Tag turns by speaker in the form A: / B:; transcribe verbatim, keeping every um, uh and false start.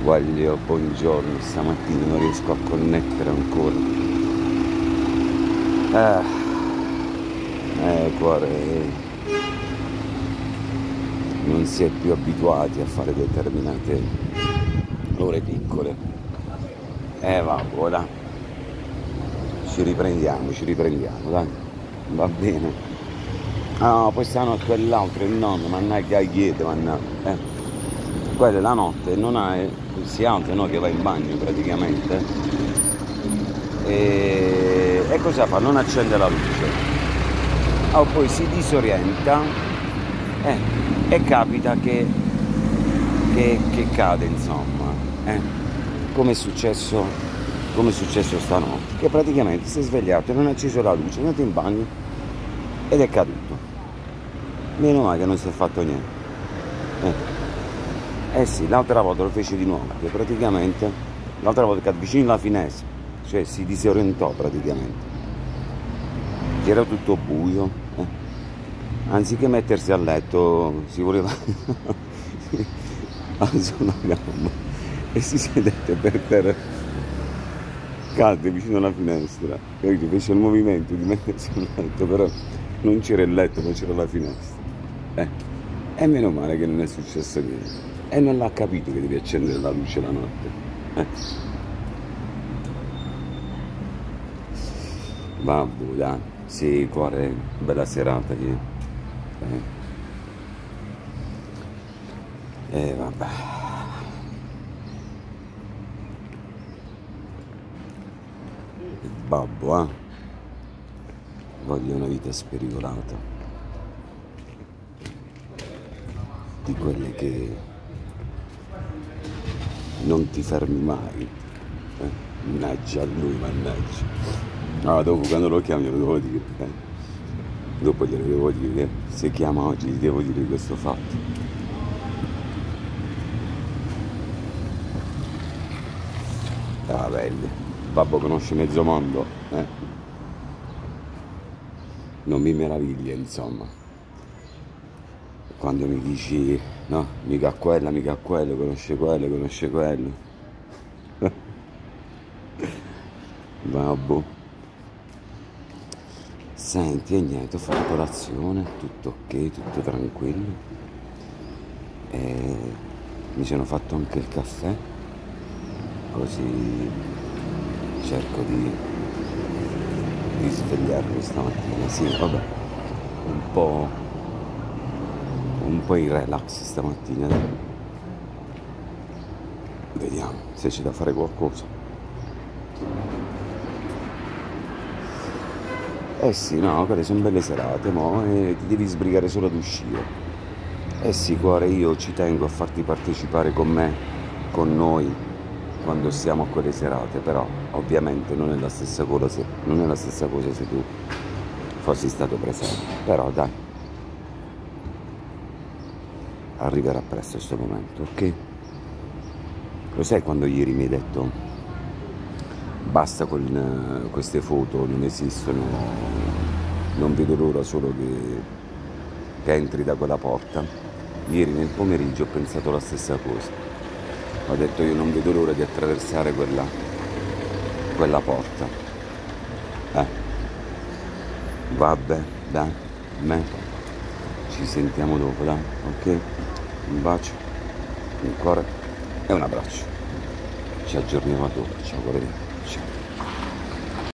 A: Guaglio, buongiorno, stamattina non riesco a connettere ancora. Eh, eh cuore, non si è più abituati a fare determinate ore piccole. Eh vabbè, dai, ci riprendiamo, ci riprendiamo, dai, va bene. Ah, poi stanotte quell'altro, il nonno, mannaggia chiede, mannaggia, eh. Quella è la notte, non ha, si alza, no, che va in bagno praticamente. E, e cosa fa? Non accende la luce. Oh, poi si disorienta eh, e capita che, che, che cade, insomma. Eh. Come è successo, come è successo stanotte, che praticamente si è svegliato e non ha acceso la luce, è andato in bagno ed è caduto. Meno male che non si è fatto niente. Eh. Eh sì, l'altra volta lo fece di nuovo, che praticamente l'altra volta che vicino alla finestra, cioè si disorientò praticamente, che era tutto buio, eh. Anziché mettersi a letto si voleva alzò una gamba e si sedette per terra, cadde vicino alla finestra, capito? Fece il movimento di mettersi a letto, però non c'era il letto, ma c'era la finestra, eh. E meno male che non è successo niente. E non l'ha capito che devi accendere la luce la notte. Eh. Vabbè, dai. Sì, cuore, bella serata ieri. E eh. eh, vabbè. Il babbo, eh. Voglio una vita spericolata. Di quelle che non ti fermi mai, eh? Mannaggia a lui, mannaggia. Ah, dopo quando lo chiamo glielo devo dire, eh? Dopo glielo devo dire, se chiama oggi gli devo dire questo fatto. Ah, belli, babbo conosce mezzo mondo, eh? Non mi meraviglia, insomma. Quando mi dici, no, mica quella, mica quello, conosce quello, conosce quello. Vabbè. Senti, e niente, ho fatto colazione, tutto ok, tutto tranquillo. E mi sono fatto anche il caffè, così cerco di, di svegliarmi stamattina. Sì, vabbè, un po'... un po' in relax stamattina. Vediamo se c'è da fare qualcosa. Eh sì, no, quelle sono belle serate, mo, e ti devi sbrigare solo ad uscire. Eh sì, cuore, io ci tengo a farti partecipare con me, con noi, quando siamo a quelle serate, però ovviamente non è la stessa cosa se, non è la stessa cosa se tu fossi stato presente. Però dai, arriverà presto questo momento, ok? Lo sai quando ieri mi hai detto basta con uh, queste foto, non esistono, non vedo l'ora solo che, che entri da quella porta? Ieri nel pomeriggio ho pensato la stessa cosa, ho detto io non vedo l'ora di attraversare quella, quella porta. Eh, vabbè, dai, me. Ci sentiamo dopo, dai, ok? Un bacio, un cuore e un abbraccio. Ci aggiorniamo dopo, ciao, cuore. Ciao.